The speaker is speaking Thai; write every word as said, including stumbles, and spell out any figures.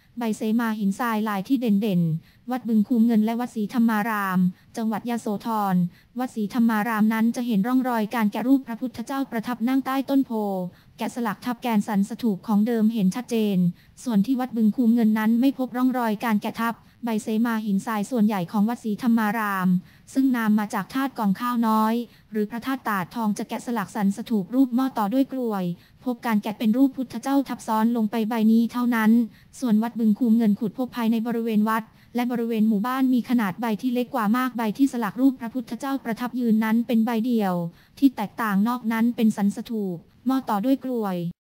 ใบเสมาหินทรายลายที่เด่นๆวัดบึงคูเงินและวัดศรีธรรมารามจังหวัดยโสธรวัดศรีธรรมารามนั้นจะเห็นร่องรอยการแกะรูปพระพุทธเจ้าประทับนั่งใต้ต้นโพแกะสลักทับแกนสันสถูปของเดิมเห็นชัดเจนส่วนที่วัดบึงคูเงินนั้นไม่พบร่องรอยการแกะทับใบเสมาหินทรายส่วนใหญ่ของวัดศรีธรรมารามซึ่งนามมาจากธาตุกองข้าวน้อยหรือพระธาตุตาดทองจะแกะสลักสันสถูปรูปหม้อต่อด้วยกลวยพบการแกะเป็นรูปพุทธเจ้าทับซ้อนลงไปใบนี้เท่านั้นส่วนวัดบึงคูเงินขุดพบภายในบริเวณวัดและบริเวณหมู่บ้านมีขนาดใบที่เล็กกว่ามากใบที่สลักรูปพระพุทธเจ้าประทับยืนนั้นเป็นใบเดียวที่แตกต่างนอกนั้นเป็นสันสถูปหม้อต่อด้วยกลวย